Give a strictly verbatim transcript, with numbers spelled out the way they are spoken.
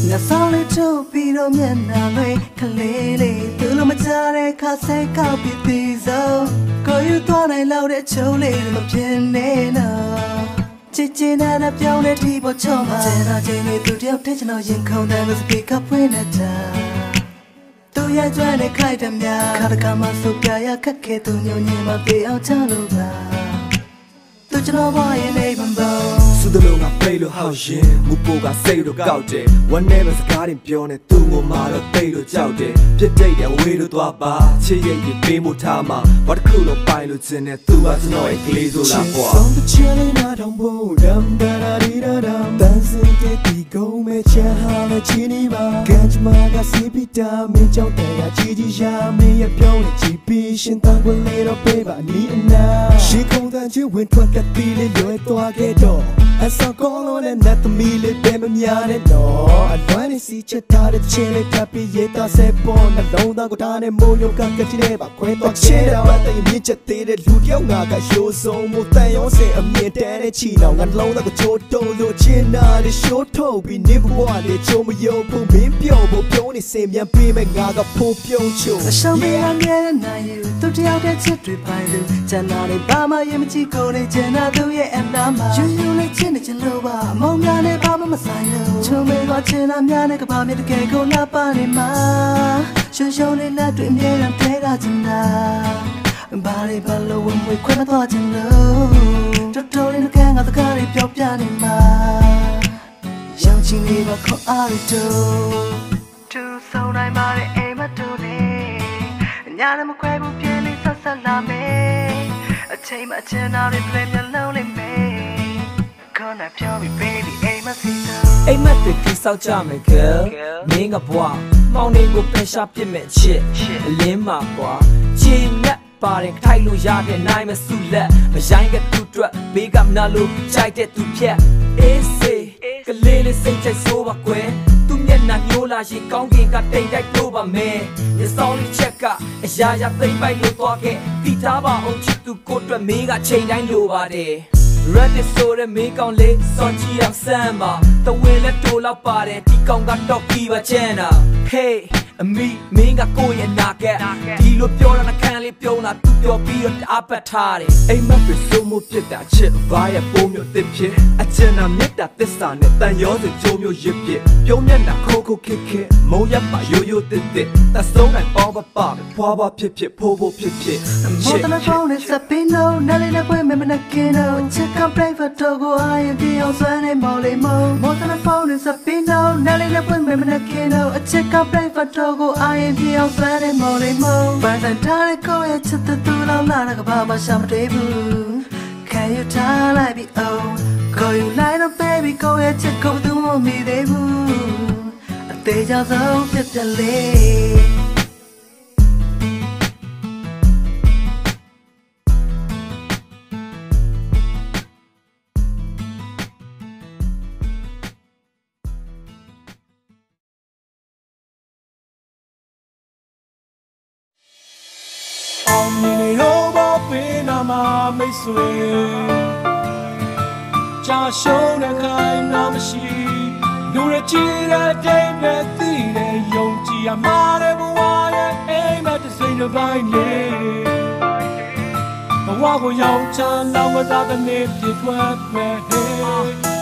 ငါဆောင်လေးထုတ်ပြီးတော့မျက်နှာလေးခလေးလေးသူလိုမကြတဲ့ခါစိတ်ကောက်ပြီးသေးဆုံးကိုယူသွားနိုင်လောက်တဲ့ချုံလေးမပြင်းနေတော့ချစ်ချင်တဲ့ပြောင်းတဲ့ဒီပေါ်ချောင်းမှာကျန်တာချင်းလေးသူတယောက်တည်းကျွန်တော်ရင်ခုန်တယ်လို့စပီကဖွင့်နေတာသူရဲ့ကြွတဲ့ခိုက်တည်းများခါတကမှစုပြရခက်ခဲသူညုံညင်မပြေအောင်ချလို့ပါသူကျွန်တော်ဘာရဲ့နေမှမပေါ့စုတလုံးကပိတ်လို့ဟောက်ရင်မူပိုကစိတ်လို့ကောက်တယ်ဝမ်းနဲ့ပဲစကားတင်ပြောနေသူ့ကိုမှတော့တိတ်လို့ကြောက်တယ်ပြစ်တိတ်တယ်ဝေးလို့သွားပါချစ်ရဲ့ရင်ပေးမှုထားမှာဘာတစ်ခုလုံးပိုင်လို့ခြင်းနဲ့သူကကျွန်တော်ရဲ့ကလေးဆိုလားကွာဆုံးတဲ့ချင်လေးနာတော့ဘူးဒမ်ဒါရာဒီဒါဒမ်တန်စင်တဲ့ဒီကုန်းမဲ့ချမ်းဟာနဲ့ချီနေပါကန်ချမာကစီပီတာမင်းကြောင့်တဲ့ကကြီးကြီးရှာမင်းရဲ့ပြောင်းနေချီပြီးရှင်တန်ခွေလေးတော့ပေးပါနီးအနာရှေးခုံတန်ချင်းဝင်ထွက်ကတီးလေးလွယ်သွားခဲ့တော့အစောကောင်းလို့နဲ့နတ်သမီးလေးပဲမများနဲ့တော့အလွမ်းနေစီချက်ထားတဲ့ချင်းလေးတပ်ပြီးရတာဆဲပေါ်နှလုံးသားကိုထားနဲ့မိုးရုံကကတိလေးပါခွဲတော့ချဲတော့တဲ့မြင့်ချက်သေးတဲ့လူတယောက်ငါကရိုးစုံမှုတန်ရောစင်အမြင့်တဲတဲ့ချီတော့ငါနှလုံးသားကိုချိုးတုံးလို့ချင်းနာလေးရှိုးထုတ်ပြီးနေဘဝလေးချိုးမယုံဘူးမင်းပြောဖို့ပြောနေစင်မြန်ပေးမဲ့ငါကဖိုးပြုံးချိုးအရှောင်းပေးရမြဲနိုင်ယူသူတယောက်တည်းချစ်တွေပိုင်လို့ကျန်တာလေးဘာမှရင်မကြည့်ကိုလေးကျန်တာသူရဲ့အနာမှာယူယူလေးချစ်နေချင်လို့ပါအမောင်များနဲ့ဘာမှမဆိုင်လို့ချုံမေကချင်တာများနဲ့ကဘာမြတကယ်ကိုလာပါနေမှာရှုံရှုံလေးလက်တွေအမြဲတမ်းထဲတာချင်တာဘာလေးဘာလို့ဝင်ဝင်ခွဲမသွားချင်လို့တော်တော်လေးကငါတကားလေးပြောပြနေမှာရောင်ချင်လေးပါခေါ်အားရတော့သူဆုံးနိုင်ပါတဲ့အိမ်မတူနေညာလည်းမခွဲဘူးပြင်းလေးဆက်ဆက်လာမယ်အချိန်မှအချင်တော်တွေပြည့်မျက်လုံးလေးမယ်Gonna tell me babyအိမ်မစီတော့အိမ်မတွေတိဆောက်ကြမယ် girl မင်းကဘွားမောင်နေကိုပန်ရှာပြစ်မဲ့ချစ်အလင်းမှာကွာချီနဲ့ပါတယ်ထိုက်လို့ရတဲ့နိုင်မစုလက်မရိုင်းကတူတွက်ဘေးကမနာလို့ကြိုက်တဲ့သူဖြတ်အေးစေးကလေးလေးစိတ်ချိုက်ဆိုးပါကွယ်သူမျက်နှာညိုးလာရင်ကောင်းကင်ကတိတ်တိုက်လို့ပါမယ်ညစောင်းလေးချက်ကအရာရာသိမ့်ပိုက်လို့သွားခဲ့တီထားပါအောင်ချစ်သူကိုအတွက်မင်းကချိန်တိုင်းလိုပါတယ်Red is so the make on late Sochi of samba The way let to la pare Ti kong ga toki ba chena Hey me me ga ko ye na ke Di lo pyo na kan le pyo na tu pyo pi yo ta pat tha de Ai ma pi so mo phit ta chit va ya po myo tit phit A chen na mit ta tissa ne tan yo se jo myo yip phit Pyo myat na kho kho khit khit Mong yap pa yo yo tit tit Ta song nai paw ba pa phwa phwa phit phit pho pho phit phit Mo ta na phone is a pino Na le na pwe me me na kino Come play for Togo, I am the old son and Molly Mo. More than a phone is a pino, Nelly the women in a kino. A chick can play for Togo, I am the old son and Molly Mo. But I'm tired of going to the two long like a baba some table. Can you tell I be old? Go you light up, baby, go ahead, check go to me, they move. A day just so fit the lake. Mini robo pina ma me swing Cha show the kind of machine Do the cheat a day that the young Gia Mare Wire aim at the same of blindly A walk with young Chan now without the name did work where